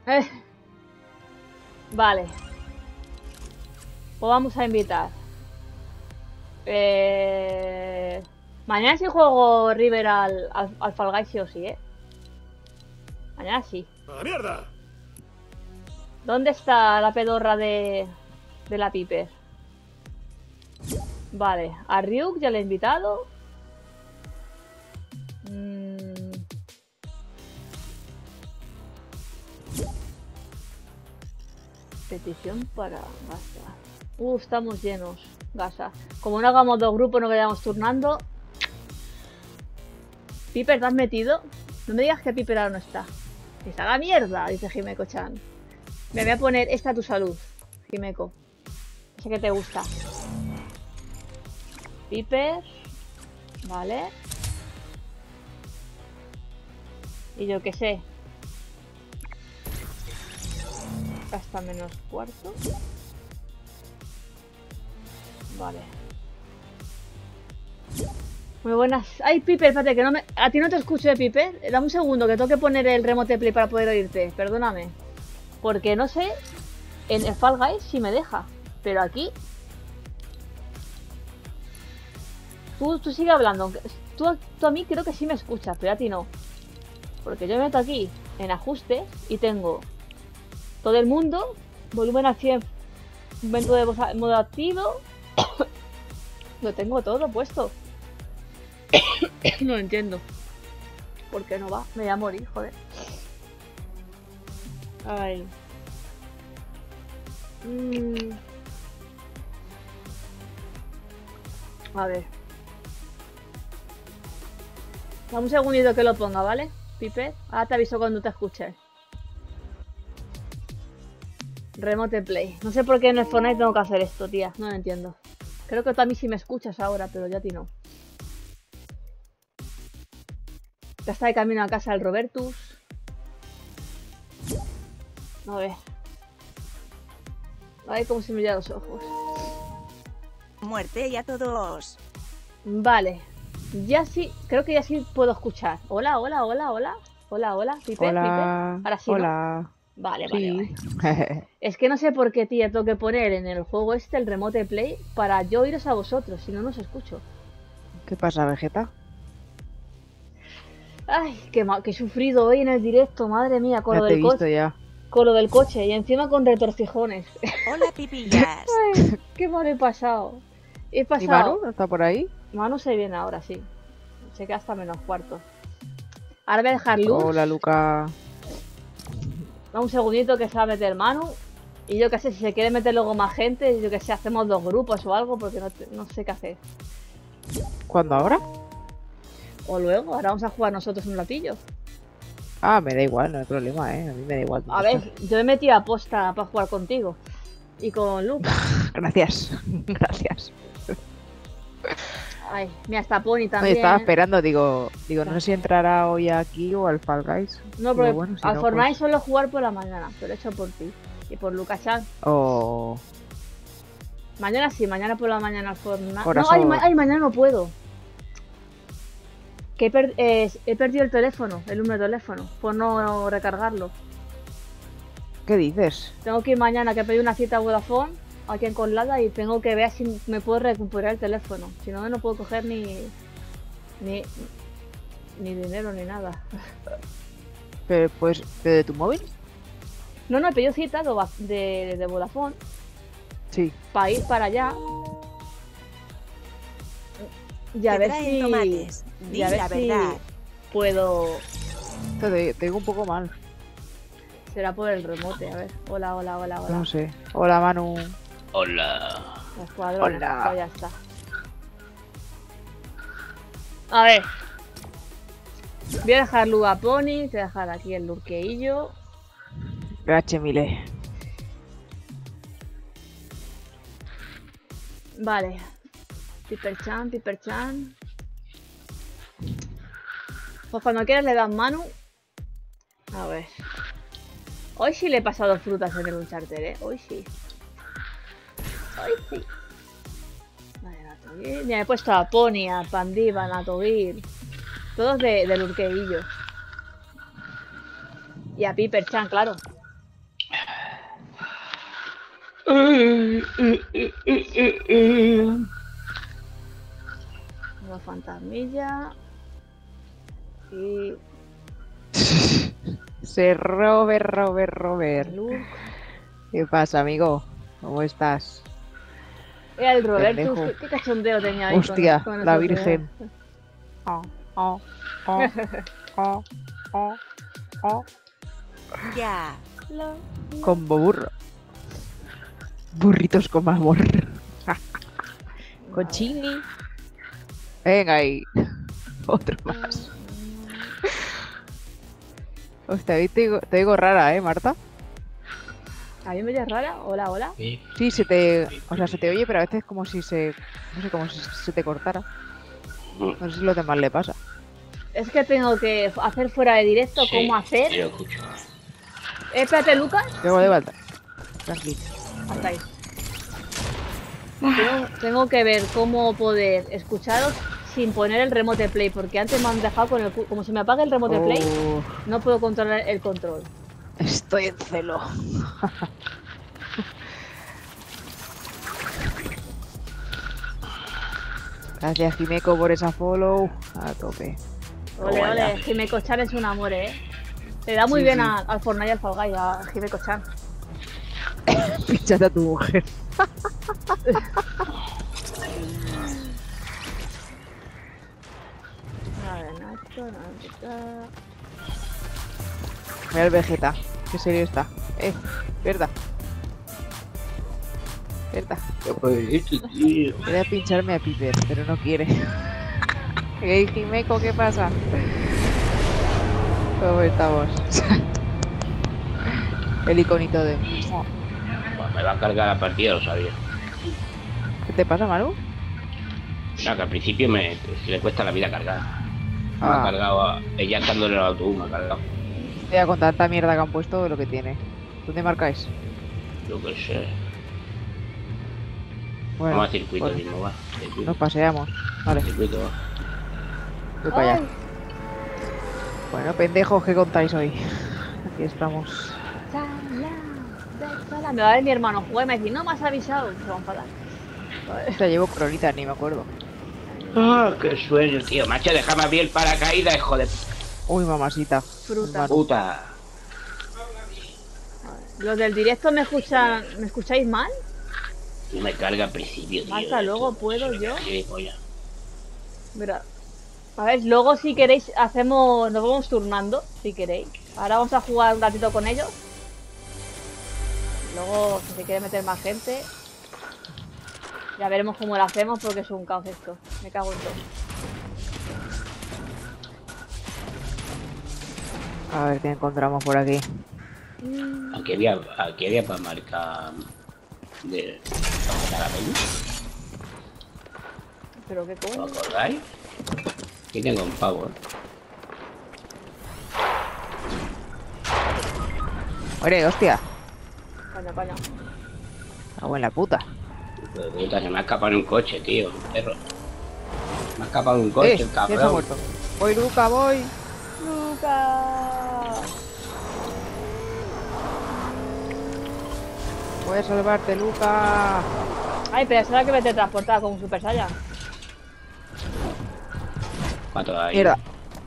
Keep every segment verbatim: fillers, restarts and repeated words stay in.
Eh. Vale. Pues vamos a invitar. Eh... Mañana sí juego River al, al, al Fall Guys sí o sí, ¿eh? Mañana sí. ¡A la mierda! ¿Dónde está la pedorra de, de la Piper? Vale, a Ryuk ya le he invitado. Mm. Petición para Gasa. Uf, estamos llenos, Gasa. Como no hagamos dos grupos, no vayamos turnando. Piper, ¿te has metido? No me digas que Piper ahora no está. Que se haga mierda, dice Jimeko-chan. Me voy a poner esta a tu salud, Jimeko. Sé que te gusta. Piper. Vale. Y yo qué sé. Hasta menos cuarto. Vale. Muy buenas. Ay, Piper, espérate, que no me... A ti no te escucho, ¿eh, Piper? Dame un segundo, que tengo que poner el remote play para poder oírte. Perdóname. Porque no sé... En el Fall Guys sí me deja. Pero aquí... Tú, tú sigue hablando. Tú, tú a mí creo que sí me escuchas, pero a ti no. Porque yo me meto aquí en ajustes y tengo todo el mundo, volumen al cien, momento de voz, modo activo. Lo tengo todo puesto. No lo entiendo. ¿Por qué no va? Me voy a morir, joder. Ay. Mm. A ver. Dame un segundito que lo ponga, ¿vale? Piper, ahora te aviso cuando te escuches. Remote play. No sé por qué en el Fortnite tengo que hacer esto, tía. No lo entiendo. Creo que tú a mí sí me escuchas ahora, pero ya a ti no. Ya está de camino a casa el Robertus. A ver. A ver cómo se me llevan los ojos. Muerte y a todos. Vale. Ya sí, creo que ya sí puedo escuchar. Hola, hola, hola, hola. Hola, hola, Piper, Hola. Piper. Ahora sí, Hola. ¿no? Vale, Sí. vale, vale. Es que no sé por qué, tía, tengo que poner en el juego este el remote play para yo oíros a vosotros, si no, no os escucho. ¿Qué pasa, Vegeta? Ay, qué, qué sufrido hoy en el directo, madre mía, con Ya lo te he del visto coche. ya. Con lo del coche y encima con retorcijones. Hola, pipillas. Ay, qué mal he pasado. He pasado. ¿Y Manu no está por ahí? Manu se viene ahora, sí. Se queda hasta menos cuarto. Ahora voy a dejar luz. Hola, Luca. Un segundito que se va a meter Manu. Y yo qué sé, si se quiere meter luego más gente, yo que sé, hacemos dos grupos o algo, porque no, no sé qué hacer. ¿Cuándo ahora? O luego, ahora vamos a jugar nosotros un ratillo. Ah, me da igual, no hay problema, eh. A mí me da igual. A ver, yo me metí a posta para jugar contigo. Y con Lucas. Gracias, gracias. Ay, mira, está Pony también. Oye, estaba esperando, digo, digo, no sé si entrará hoy aquí o al Fall Guys. No, pero bueno, si al no, Fortnite pues... solo jugar por la mañana, pero hecho por ti. Y por Lucas Chan. Oh. Mañana sí, mañana por la mañana al Fortnite. Corazón. No, ay, ma ay, mañana no puedo. Que he, per eh, he perdido el teléfono, el número de teléfono, por no recargarlo. ¿Qué dices? Tengo que ir mañana, que pedí una cita a Vodafone, aquí en Conlada, y tengo que ver si me puedo recuperar el teléfono. Si no, no puedo coger ni... Ni, ni dinero ni nada. Pero, pues, ¿de tu móvil? No, no, he pedido cita de, de, de Vodafone. Sí. Para ir para allá. Y a ver si... Tomates. Y a ver la si verdad. puedo... Te, te digo un poco mal. Será por el remote, a ver. Hola, hola, hola, hola. No sé. Hola, Manu. Hola. La escuadrona, Hola. pues ya está. A ver. Voy a dejar Luga Pony, voy a dejar aquí el lurqueillo. Gracias, Mile. Vale. Piper-chan, Piper-chan. Pues cuando quieras le das Manu. A ver. Hoy sí le he pasado frutas en el Uncharted, ¿eh? Hoy sí. Hoy sí. Vale, Natogir. Mira, he puesto a Pony, a Pandiva, a Natogir. Todos de, de lurqueillo. Y a Piper-chan, claro. Una fantasmilla. Y. Se Robert, Robert, Robert. Luke. ¿Qué pasa, amigo? ¿Cómo estás? Era el Roberto. Pendejo. ¿Qué, qué cachondeo tenía ahí? con- Hostia, con la nosotros, Virgen. eh? Oh, oh, oh, oh, oh, oh. Ya. La- Combo burro. Burritos con amor. Con chili. Venga ahí. Otro más. Hostia, hoy te digo, te digo rara, ¿eh, Marta? ¿A mí me oyes rara? Hola, hola. Sí. Sí, se te... O sea, se te oye, pero a veces como si se... No sé, como si se te cortara. No sé si lo demás le pasa. Es que tengo que hacer fuera de directo Sí, cómo hacer. Yo escucho. Eh, espérate, Lucas. Luego de vuelta. Tranquilo. Hasta ahí. Tengo, tengo que ver cómo poder escucharos sin poner el remote play, porque antes me han dejado con el cu- como se me apaga el remote play, Oh, no puedo controlar el control. estoy en celo. Gracias, Jimeco, por esa follow. A tope. Ole, Oh, vaya. ole, Jimeco Chan es un amor, eh. Le da muy Sí, bien sí. a- al Fortnite y al Fall Guys, a Jimeco Chan. Pinchate a tu mujer. A ver, Nacho, Nacho. Mira el Vegeta. Qué serio está. Eh, verdad. Verdad. ¿Qué fue esto, tío? Voy a pincharme a Piper, pero no quiere. Hey, Jimeco, ¿qué pasa? ¿Cómo estamos? El iconito de... Pues me va a cargar la partida, lo sabía. ¿Qué te pasa, Manu? No, que al principio me le cuesta la vida cargar. Me ha Ah, cargado, a- ella estando en el autobús me ha cargado. ya con tanta mierda que han puesto lo que tiene. ¿Dónde marcáis? Yo qué sé. Bueno, Vamos a circuito pues mismo, va. Circuito. nos paseamos. Vale, Circuito, va. voy para allá. Ay, Bueno, pendejos, ¿qué contáis hoy? Aquí estamos. sala, sala. Me va a ver mi hermano jugar y me dice, no me has avisado. Se va a enfadar. O sea, llevo cronitas, ni me acuerdo. Ah, qué sueño, tío. Macho, déjame abrir el paracaídas, hijo de Uy, mamacita. Fruta. puta. Los del directo me escuchan, ¿me escucháis mal? No me carga al principio, tío. Marta, luego Esto- puedo yo. Gilipollas. Mira. A ver, luego si queréis hacemos, nos vamos turnando, si queréis. Ahora vamos a jugar un ratito con ellos. Luego, si se quiere meter más gente, ya veremos cómo lo hacemos porque es un caos esto. Me cago en todo. A ver qué encontramos por aquí. Aquí había, aquí había para marcar de para matar a la peña. Pero qué ¿Os coño. acordáis? Aquí tengo un pavo, ¿eh? Oye, hostia. Coño, coño. Cago en la puta. Hijo de puta, se me ha escapado en un coche, tío, un perro. Me ha escapado en un coche, Eh, el ¿quién se ha cabrón. muerto? Voy, Luca, voy. Lucas. Voy a salvarte, Luca. Ay, pero será que me te transportaba con un Super Saiyan. Cuatro ahí. Mierda.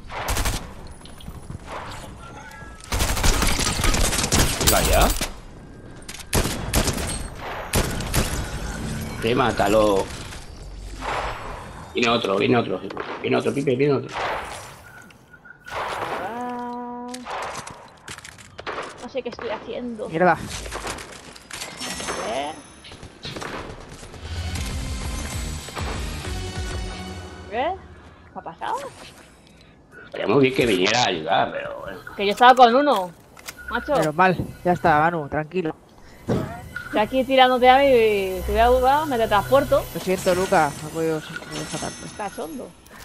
Vaya. Sí, mátalo. Viene otro, viene otro. Viene otro, Pipe, viene otro. Ah, no sé qué estoy haciendo. Mierda. A ver. ¿Qué? ¿Qué ha pasado? Estaría muy bien que viniera a ayudar, pero bueno. Que yo estaba con uno. Macho, Menos mal. Ya está, Manu, tranquilo. estoy aquí tirándote a mí y te voy a jugar, me te transporto. Lo siento, Luca. No he podido no dejar tanto. Cachondo.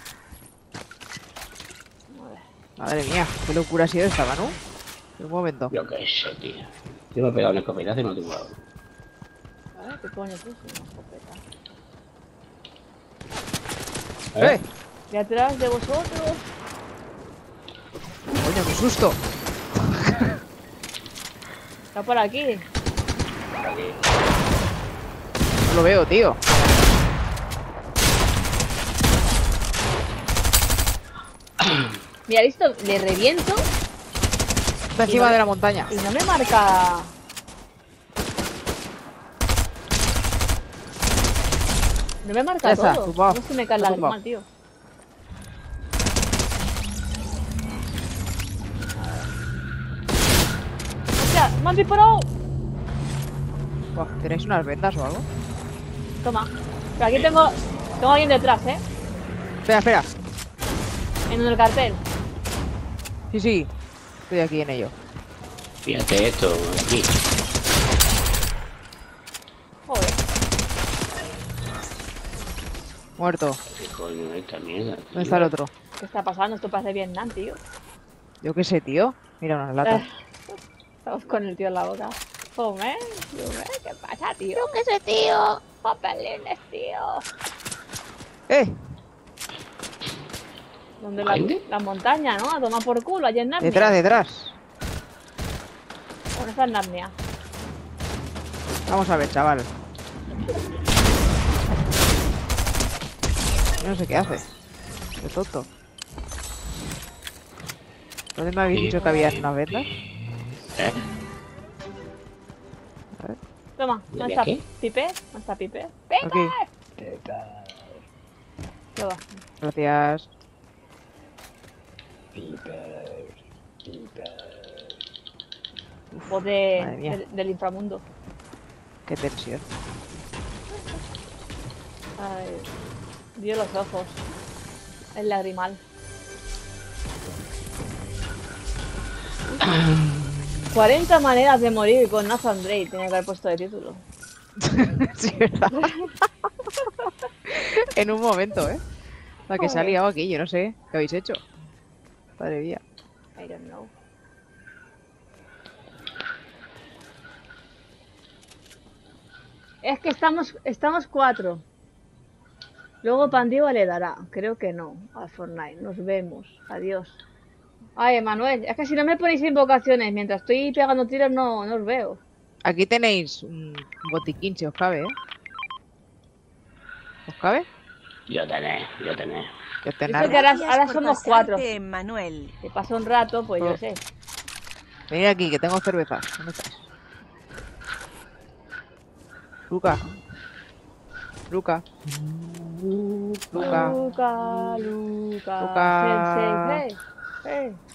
Madre mía, qué locura ha sido esta, Manu. Un momento. Yo qué sé, tío. Yo me he pegado un escopetazo y no tengo algo. A ver, ¿qué coño es eso? Una escopeta. ¡Eh! Detrás de vosotros. Coño, qué susto. Está por aquí. por aquí. No lo veo, tío. Mira, listo, le reviento Está encima no- de la montaña. y no me marca. No me marca Ya está, todo. tumbado. No se me cae Está la tumbado. mal, tío. ¡Hostia! ¡Me han disparado! Buah, ¿tenéis unas vendas o algo? Toma. Pero aquí tengo. Tengo a alguien detrás, ¿eh? Espera, espera. En el cartel. Sí, sí. Estoy aquí en ello. Fíjate esto, aquí. Joder. Muerto. ¿Qué coño es esta mierda? ¿Dónde está el otro? ¿Qué está pasando? Esto parece Vietnam, tío. Yo qué sé, tío. Mira unas latas. Eh, Estamos con el tío en la boca. Joder, joder, ¿qué pasa, tío? ¿Qué sé, tío? Papelines, tío. ¡Eh! Donde la, ¿Gente? la montaña, ¿no? A tomar por culo, allá en Narnia. Detrás, detrás. Bueno, está en Narnia. Vamos a ver, chaval. Yo no sé qué hace. Qué tonto. ¿Dónde me habéis Sí. dicho que había unas vendas? ¿Eh? Toma, ¿Y ¿dónde está aquí? Pipe? ¿Dónde está Pipe? ¡Pipe! Aquí. Toma. Gracias. Voz de, Madre mía. del, del inframundo. Qué tensión. Ay, dio los ojos. El lagrimal. cuarenta maneras de morir con Nathan Drake. Tenía que haber puesto de título. Sí, ¿verdad? En un momento, ¿eh? La que se ha Joder. liado aquí, yo no sé. ¿Qué habéis hecho? Madre mía. I don't know. Es que estamos, estamos cuatro. Luego Pandiva le dará. Creo que no. A Fortnite. Nos vemos. Adiós. Ay, Manuel. Es que si no me ponéis invocaciones mientras estoy pegando tiros, no, no os veo. Aquí tenéis un botiquín, si os cabe, ¿eh? ¿Os cabe? Yo tenés, yo tenés. Que os ten Dice armas. que ahora, Gracias ahora por somos pasarte, cuatro. Manuel. Si pasa un rato, pues yo Oh. sé. Venid aquí, que tengo cervezas. ¿Dónde estáis? Luca. Luca. Luca. Luca, Luca, Luca. Sensei, hey, hey.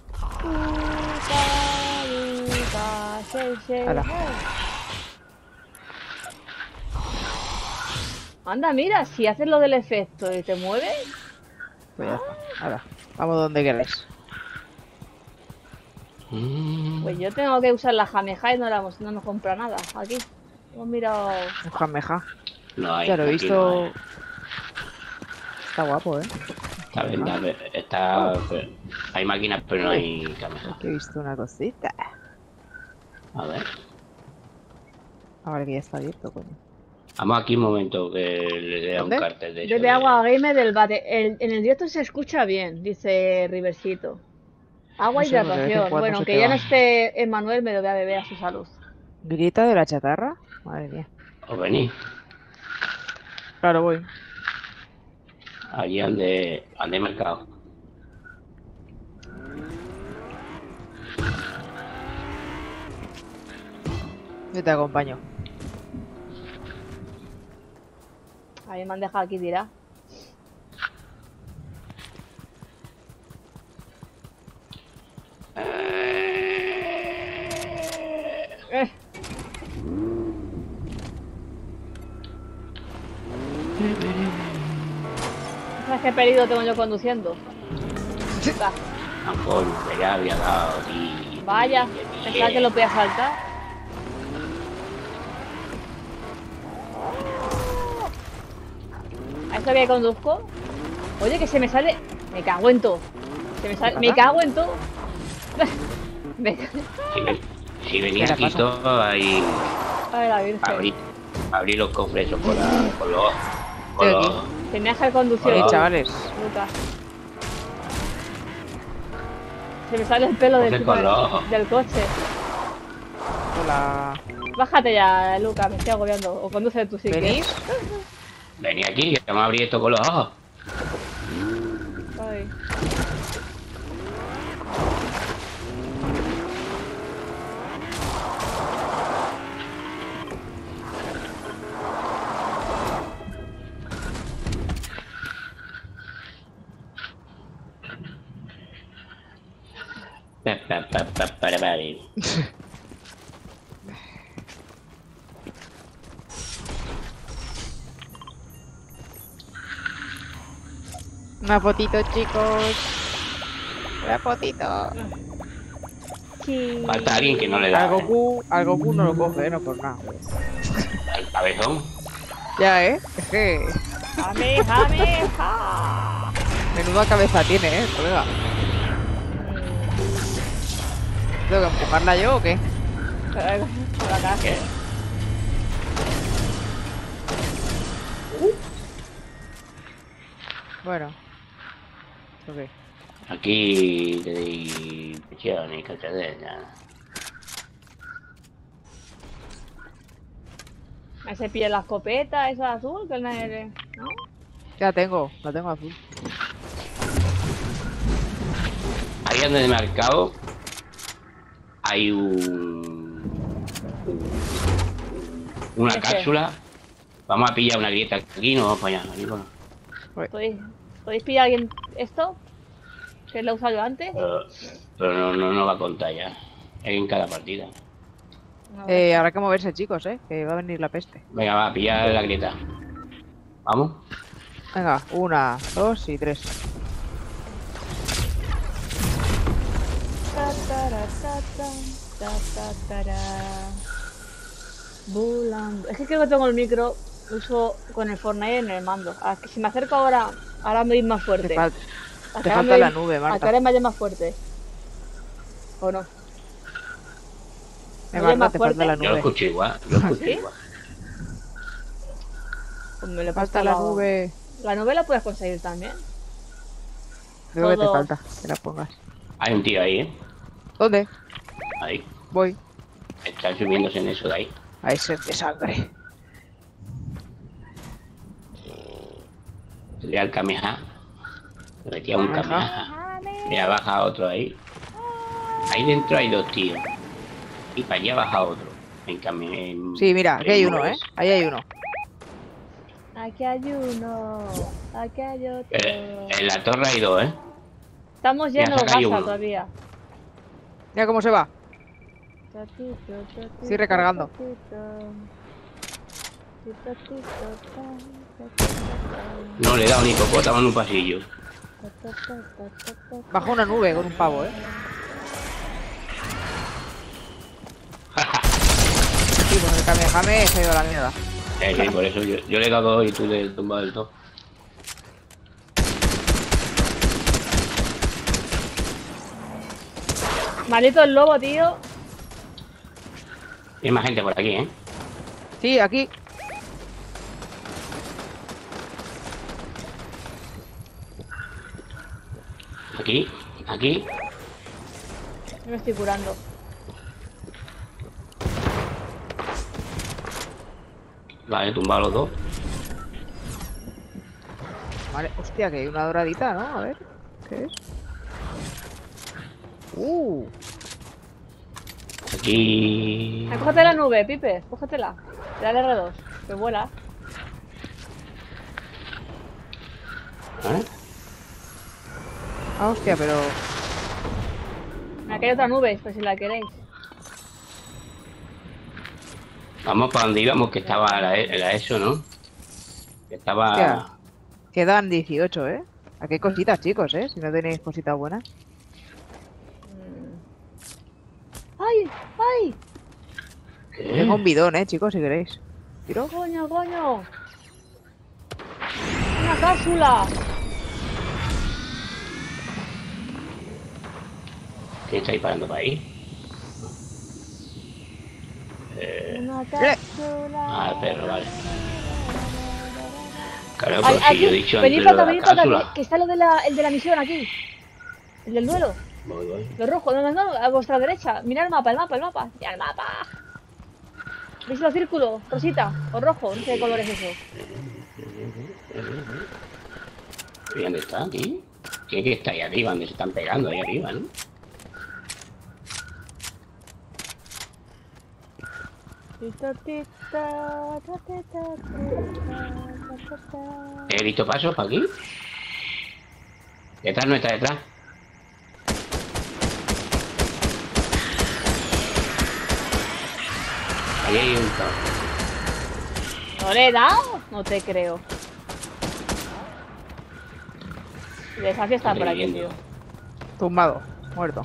Luca, Luca, Sensei, Hala. hey. Anda, mira, si haces lo del efecto y te mueves, Pues ya está. Ahora, vamos donde queráis. Mm. pues yo tengo que usar la jameja y no, la, no nos compra nada. Aquí, hemos mirado. Un jameja. No hay. Ya lo he aquí visto. no hay. Está guapo, ¿eh? Está bien, está bien, está. Hay máquinas, pero no hay cámaras. Aquí he visto una cosita. A ver. Ahora que ya está abierto, coño. Vamos aquí un momento que le dé a un ¿Dónde? cartel de eso. Bebe de- agua gamer del bate. El- en el directo se escucha bien, dice Riversito. Agua No y sé, porque de vez en hidratación. cuando Bueno, se que te ya va. no esté Emmanuel, me lo voy a beber a su salud. Grieta de la chatarra. Madre mía. ¿Os venís? Claro, voy. Allí ande, ande mercado. Yo te acompaño. A mí me han dejado aquí tirar. Eh. ¿Sabes qué peligro tengo yo conduciendo? Va, Ah, coño, que ya había dado y... vaya, pensaba que lo podía saltar. ¿A esto que conduzco? Oye, que se me sale... Me cago en todo. Se me, sale... ¿Qué me pasa? cago en todo. Me ca- Si, ve- si venís ¿Qué le aquí pasa? todo ahí, Ay, la virgen. abrir, abrir los cofres esos con, la, con los... Con Estoy los... Se me hace el conducción, Eh, Hola. chavales. Lucas. Se me sale el pelo del, Coge color. del coche. Hola. Bájate ya, Luca, me estoy agobiando. O conduce tú si ¿Venís? quieres. Vení aquí, que vamos a abrir esto con los ojos. Ay. Pa, pa, pa, pa, para, para. Una fotito, chicos. Una fotito. Sí. Falta alguien que no le da. Al Goku, al Goku no lo coge, eh, no por nada. El cabezón. Ya, ¿eh? Es que... Jame, jame, ja. Menuda cabeza tiene, ¿eh, colega? ¿Tengo que empujarla yo o qué? Eh, por acá. ¿Qué? Bueno. Ok. Aquí te di presión y catadena. Ese pilla la escopeta, esa azul, que no es... ¿No? Ya tengo, la tengo azul. Ahí donde he marcado hay un... una ¿Qué? cápsula. Vamos a pillar una grieta aquí, no vamos para allá. Aquí, bueno. ¿Podéis, ¿Podéis pillar alguien esto? Que lo he usado yo antes. Pero, pero no, no, no va a contar ya. Es en cada partida. A ver. Eh, habrá que moverse, chicos, ¿eh? Que va a venir la peste. Venga, va a pillar la grieta. Vamos. Venga, una, dos y tres. Ta, tara, ta, ta, ta, ta, tara. Volando. Es que creo que tengo el micro, uso con el Fortnite en el mando. Ah, que si me acerco ahora, ahora me voy más fuerte. Te, fal- A te que ahora falta me la voy- nube, A que Marta. ahora me vaya más fuerte. ¿O no? Eh, ¿Me oye Marta, más te falta la fuerte? Yo lo nube. escucho igual. Yo lo escucho ¿Sí? igual. Pues me le Falta la nube. La nube la puedes conseguir también. Creo que te Todo. falta, que la pongas. Hay un tío ahí, ¿eh? ¿Dónde? Ahí. Voy. Están subiéndose en eso de ahí. A ese de sangre. Le da el Kameha. Le metía un Ajá. Kameha. Mira, baja otro ahí. Ahí dentro hay dos tíos. Y para allá baja otro. En Kame... en- Sí, mira, aquí hay en uno, ¿eh? Moves. Ahí hay uno. Aquí hay uno. Aquí hay otro. Eh, en la torre hay dos, ¿eh? Estamos ya llenos de saca ahí gasa uno. todavía. Mira cómo se va. Tatito, tatito, Estoy recargando. tatito. Tatito, tatito, No le he dado ni hipopótamo en un pasillo. tatito. Bajo una nube con un pavo, ¿eh? Sí, pues el Kamehame se ha ido a la mierda. Eh, sí, por eso yo, yo le he dado dos y tú le has tumbado el dos. Maldito el lobo, tío. Hay más gente por aquí, ¿eh? Sí, aquí. Aquí, aquí. Me estoy curando. Vale, tumbado los dos. Vale, hostia, que hay una doradita, ¿no? A ver. ¿Qué es? Uh, Aquí. Ah, cógete la nube, Pipe. Cógetela. Dale R dos. Que vuela. ¿Eh? ah, hostia, pero. Aquí hay otra nube, pues si la queréis. Vamos para donde íbamos, que estaba la, la eso, ¿no? Que estaba... Hostia. Quedan dieciocho, ¿eh? Aquí hay cositas, chicos, ¿eh? Si no tenéis cositas buenas. Mm. ¡Ay! ¡Ay! ¿Qué? Tengo un bidón, ¿eh, chicos? Si queréis. ¿Tiro? ¡Coño, coño! ¡Una cápsula! ¿Quién está disparando para ahí? Eh... ¡Una cápsula! Ah, el perro, vale. Claro, Ay, pues si aquí, yo he dicho venid antes para lo acá, de venid la para acá, cápsula. que está lo de la, el de la misión aquí. El del duelo. Voy, voy. Lo rojo, no, no, no, a vuestra derecha. Mirad el mapa, el mapa, el mapa. Ya el mapa. ¿Veis los círculos? Rosita o rojo, no sé qué color es eso. ¿Y dónde está? Aquí. Tiene que estar ahí arriba, donde se están pegando, ahí arriba, ¿no? ¿He visto pasos para aquí? Detrás no está detrás. Ahí hay un top. ¿No le he dado? No te creo. El desafío está por aquí, tío. Tumbado, muerto.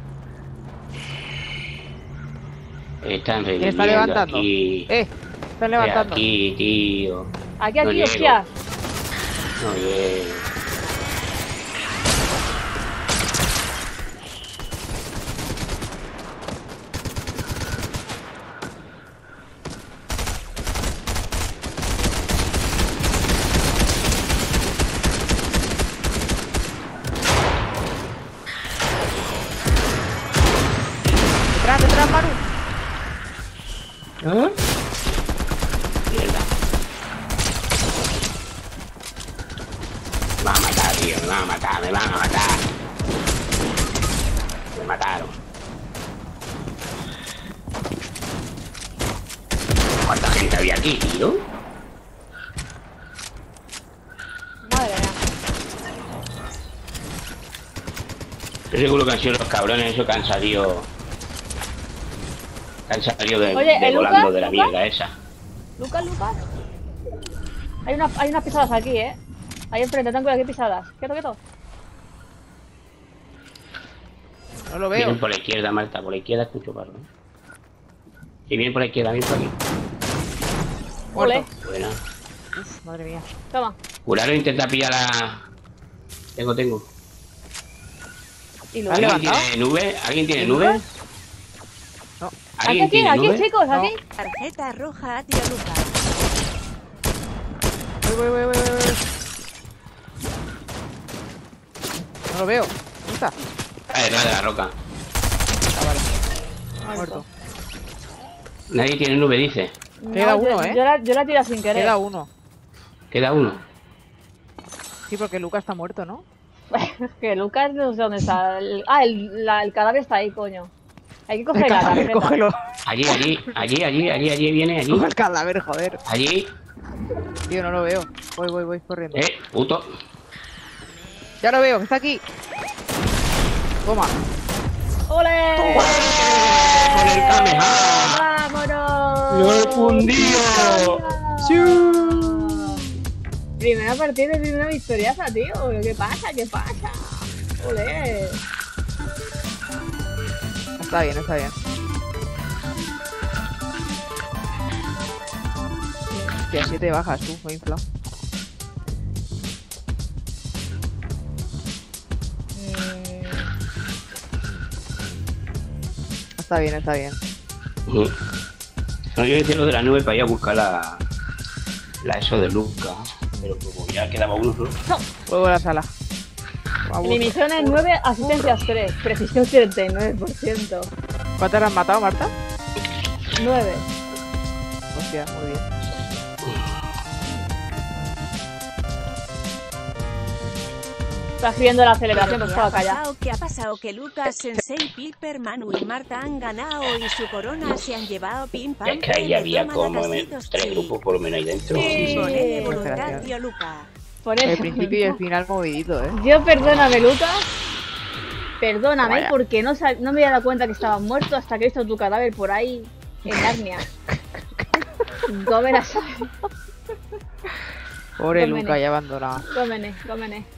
Están ¿Quién reviviendo está levantando? aquí. Eh, están levantando. Aquí, tío. Aquí, No aquí, llego. hostias. No llego. Detrás, detrás, Maru. ¿Ah? Mierda. Me van a matar, tío. Me van a matar, me van a matar. Me mataron. ¿Cuánta gente había aquí, tío? Madre mía. Yo seguro que han sido los cabrones esos que han salido. Que han salido de, Oye, de ¿el volando Lucas? de la ¿Lucas? mierda esa. Lucas, Lucas. Hay, una, hay unas pisadas aquí, eh. Ahí enfrente, ten cuidado, aquí pisadas. Quieto, quieto. No lo Vienen veo. por la izquierda, Marta. Por la izquierda escucho paro. Si vienen por la izquierda, vienen por aquí. Ole. Muerto. Buena. Uf, madre mía. Toma. Curar o intenta pillar la. Tengo, tengo. Y ¿Has Lucas. ¿Alguien levantado? tiene nube? ¿Alguien tiene ¿El nube? Lucas? No. Aquí, ¿Alguien aquí, tiene aquí, nube? chicos, No. aquí. Tarjeta roja a tío Lucas. Voy, voy, voy, voy, voy, voy. No lo veo. ¿Dónde está? Ah, detrás de la roca. Ah, vale. Muerto. Nadie tiene nube, dice. Queda No, uno, yo, ¿eh? Yo la, yo la tiro sin querer. Queda uno. Queda uno. Sí, porque Lucas está muerto, ¿no? Que Lucas no sé dónde está. El- ah, el, la- el cadáver está ahí, coño. Hay que coger El la cadáver, tarjeta. cógelo. Allí, allí, allí, allí, allí, allí viene, allí. Coge el cadáver, joder. Allí. Tío, no lo veo. Voy, voy, voy corriendo. Eh, puto. Ya lo veo, que está aquí. Toma. ¡Ole! Con el Kamehameha. ¡Vámonos! ¡Lo he fundido! Primera partida y primera victoriaza, tío. ¿Qué pasa? ¿Qué pasa? ¡Ole! Está bien, está bien. Hostia, siete bajas tú, me he inflado. Mm, Está bien, está bien. Mm. No, yo decía lo de la nube para ir a buscar la. La eso de Luca. Pero como ya quedaba uno solo. Vuelvo a la sala. Vamos. Eliminaciones nueve, asistencias tres. Precisión treinta y nueve por ciento. ¿Cuántas has matado, Marta? nueve. Hostia, muy bien. Está escribiendo la celebración, ¿Qué pues ha estaba callado. pasado? ¿Qué ha pasado? Que Lucas, Sensei, Piper, Manu y Marta han ganado y su corona se han llevado pim pam. Es que ahí pum, había toma como lacasitos, tres sí. grupos por lo menos ahí dentro. Sí. Ponele Sí. voluntad, tío Lucas. Por El eso. principio y el final movidito, ¿eh? Yo perdóname, Lucas. Perdóname Vaya. porque no, sab- no me había dado cuenta que estabas muerto hasta que he visto tu cadáver por ahí en Narnia. Gómez, Pobre Tómene. Luca, ya abandonado. gómene, gómene.